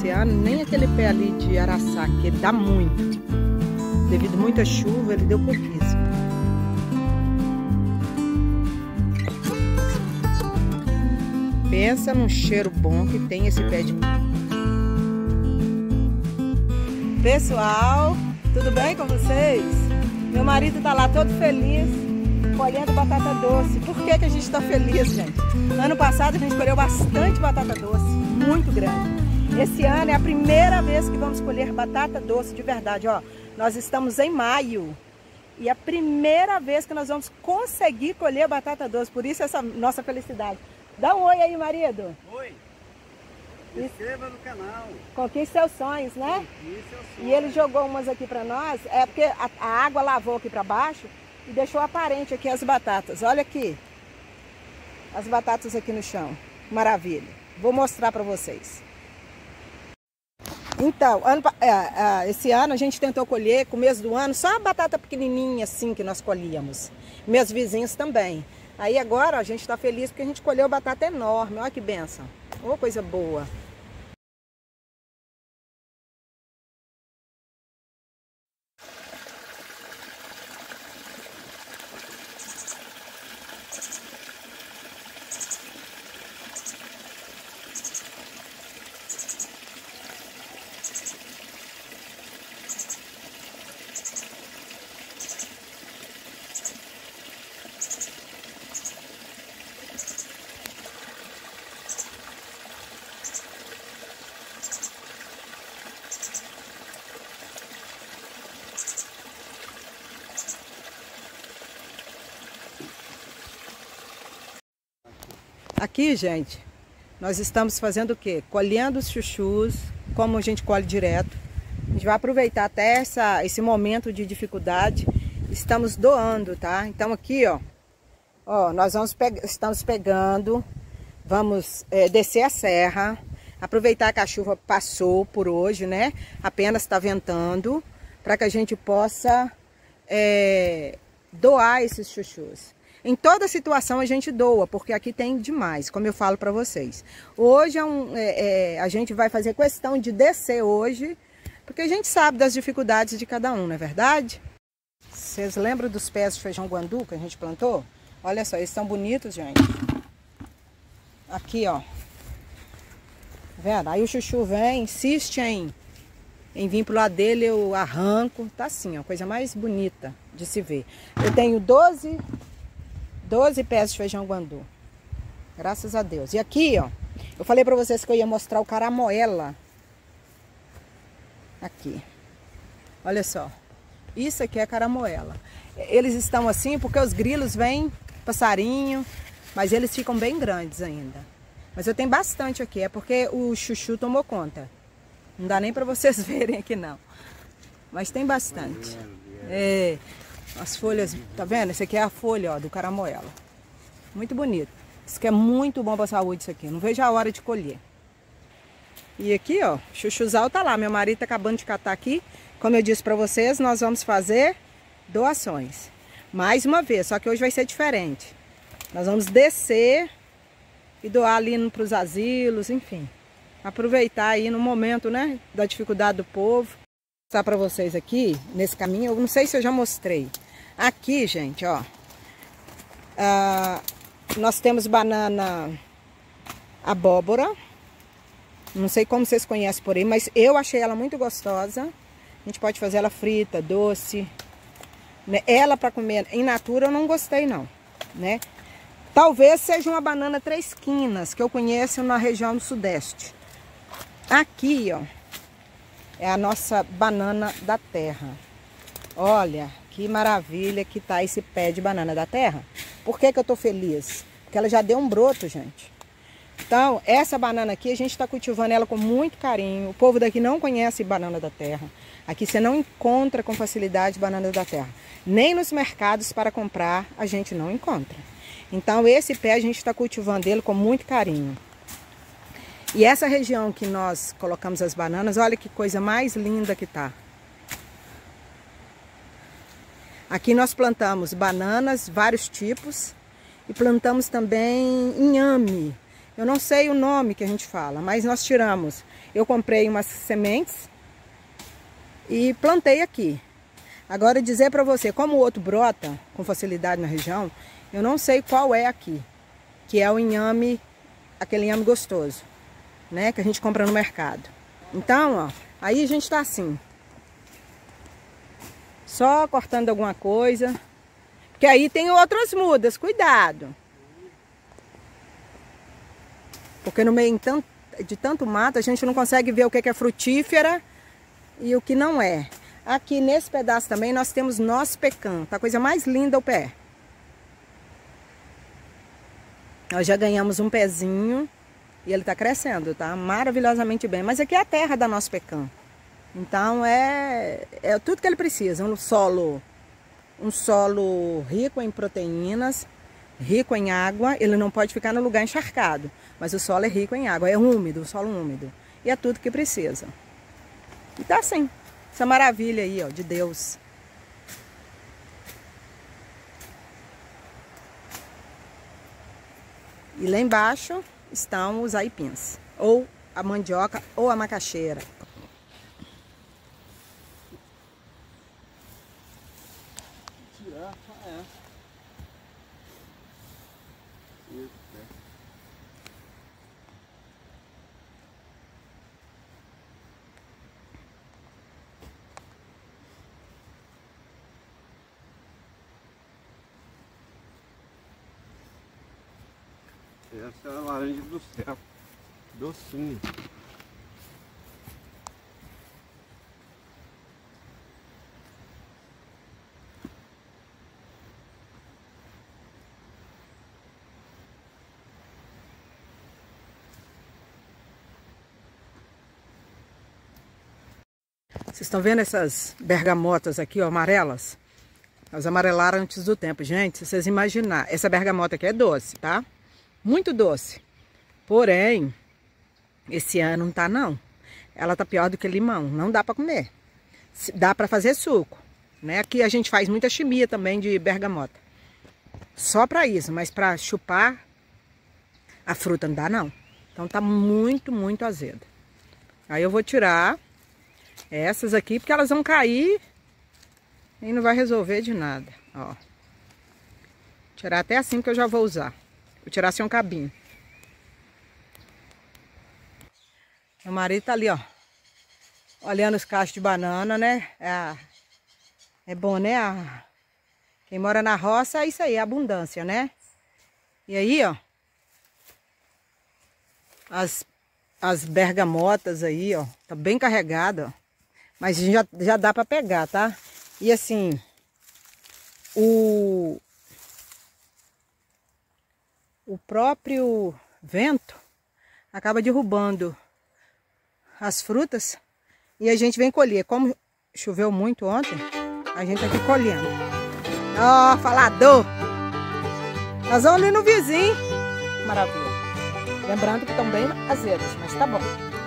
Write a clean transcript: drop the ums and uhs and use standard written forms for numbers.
esse ano nem aquele pé ali de araçá, que ele dá muito. Devido a muita chuva, ele deu pouquíssimo. Pensa num cheiro bom que tem esse pé de... Pessoal, tudo bem com vocês? Meu marido tá lá todo feliz, colhendo batata doce. Por que que a gente está feliz, gente? Ano passado a gente colheu bastante batata doce, muito grande. Esse ano é a primeira vez que vamos colher batata doce de verdade, ó. Nós estamos em maio e é a primeira vez que nós vamos conseguir colher batata doce, por isso essa nossa felicidade. Dá um oi aí, marido. Oi. Se inscreva no canal. Conquiste seus sonhos, né? Conquiste seus sonhos. E ele jogou umas aqui para nós, é porque a água lavou aqui para baixo e deixou aparente aqui as batatas. Olha aqui, as batatas aqui no chão. Maravilha. Vou mostrar para vocês. Então, esse ano a gente tentou colher, começo do ano, só a batata pequenininha assim que nós colhíamos. Meus vizinhos também. Aí agora a gente está feliz porque a gente colheu batata enorme. Olha que bênção. Ô, coisa boa. Aqui, gente, nós estamos fazendo o quê? Colhendo os chuchus, como a gente colhe direto. A gente vai aproveitar até esse momento de dificuldade. Estamos doando, tá? Então aqui, ó nós estamos pegando, vamos descer a serra, aproveitar que a chuva passou por hoje, né? Apenas está ventando, para que a gente possa doar esses chuchus. Em toda situação a gente doa, porque aqui tem demais, como eu falo para vocês. Hoje a gente vai fazer questão de descer hoje, porque a gente sabe das dificuldades de cada um, não é verdade? Vocês lembram dos pés de feijão guandu que a gente plantou? Olha só, eles estão bonitos, gente. Aqui, ó. Tá vendo? Aí o chuchu vem, insiste em vir pro lado dele, eu arranco. Tá assim, ó, coisa mais bonita de se ver. Eu tenho 12 pés de feijão guandu. Graças a Deus. E aqui, ó, eu falei pra vocês que eu ia mostrar o caramoela. Aqui. Olha só. Isso aqui é caramoela. Eles estão assim porque os grilos vêm, passarinho, mas eles ficam bem grandes ainda. Mas eu tenho bastante aqui, é porque o chuchu tomou conta. Não dá nem pra vocês verem aqui não. Mas tem bastante. As folhas, tá vendo? Essa aqui é a folha, ó, do caramoela. Muito bonito. Isso aqui é muito bom pra saúde, isso aqui. Não vejo a hora de colher. E aqui, ó, chuchuzal tá lá. Meu marido tá acabando de catar aqui. Como eu disse pra vocês, nós vamos fazer doações. Mais uma vez, só que hoje vai ser diferente. Nós vamos descer e doar ali pros asilos, enfim. Aproveitar aí no momento, né, da dificuldade do povo. Vou mostrar pra vocês aqui, nesse caminho. Eu não sei se eu já mostrei. Aqui, gente, ó. Nós temos banana abóbora. Não sei como vocês conhecem por aí, mas eu achei ela muito gostosa. A gente pode fazer ela frita, doce. Né? Ela para comer in natura eu não gostei não, né? Talvez seja uma banana três quinas, que eu conheço na região do sudeste. Aqui, ó, é a nossa banana da terra. Olha, que maravilha que tá esse pé de banana da terra. Por que que eu tô feliz? Porque ela já deu um broto, gente. Então, essa banana aqui, a gente está cultivando ela com muito carinho. O povo daqui não conhece banana da terra. Aqui você não encontra com facilidade banana da terra. Nem nos mercados para comprar a gente não encontra. Então, esse pé a gente está cultivando ele com muito carinho. E essa região que nós colocamos as bananas, olha que coisa mais linda que tá. Aqui nós plantamos bananas, vários tipos. E plantamos também inhame. Eu não sei o nome que a gente fala, mas nós tiramos. Eu comprei umas sementes e plantei aqui. Agora dizer para você, como o outro brota com facilidade na região, eu não sei qual é aqui, que é o inhame, aquele inhame gostoso, né, que a gente compra no mercado. Então, ó, aí a gente tá assim, só cortando alguma coisa, porque aí tem outras mudas, cuidado. Porque no meio de tanto mato, a gente não consegue ver o que é frutífera e o que não é. Aqui nesse pedaço também nós temos noz pecan, tá a coisa mais linda o pé. Nós já ganhamos um pezinho e ele tá crescendo, tá? Maravilhosamente bem. Mas aqui é a terra da noz pecan. Então é tudo que ele precisa. Um solo rico em proteínas, rico em água. Ele não pode ficar no lugar encharcado, mas o solo é rico em água, é úmido, o solo úmido. E é tudo que precisa. E tá assim, essa maravilha aí, ó, de Deus. E lá embaixo estão os aipins, ou a mandioca, ou a macaxeira. Essa é a laranja do céu, docinho. Vocês estão vendo essas bergamotas aqui, ó, amarelas? Elas amarelaram antes do tempo. Gente, se vocês imaginarem, essa bergamota aqui é doce, tá? Muito doce. Porém, esse ano não tá não. Ela tá pior do que limão, não dá pra comer. Dá pra fazer suco, né? Aqui a gente faz muita chimia também de bergamota. Só pra isso, mas pra chupar a fruta não dá não. Então tá muito, muito azeda. Aí eu vou tirar essas aqui, porque elas vão cair e não vai resolver de nada, ó. Tirar até assim que eu já vou usar. Vou tirar assim um cabinho. Meu marido tá ali, ó, olhando os cachos de banana, né? É bom, né? Quem mora na roça é isso aí, é abundância, né? E aí, ó, as bergamotas aí, ó, tá bem carregada, ó. Mas já dá pra pegar, tá? E assim, o próprio vento acaba derrubando as frutas e a gente vem colher. Como choveu muito ontem, a gente tá aqui colhendo. Ó, falador! Nós vamos ali no vizinho. Maravilha. Lembrando que estão bem azedas, mas tá bom.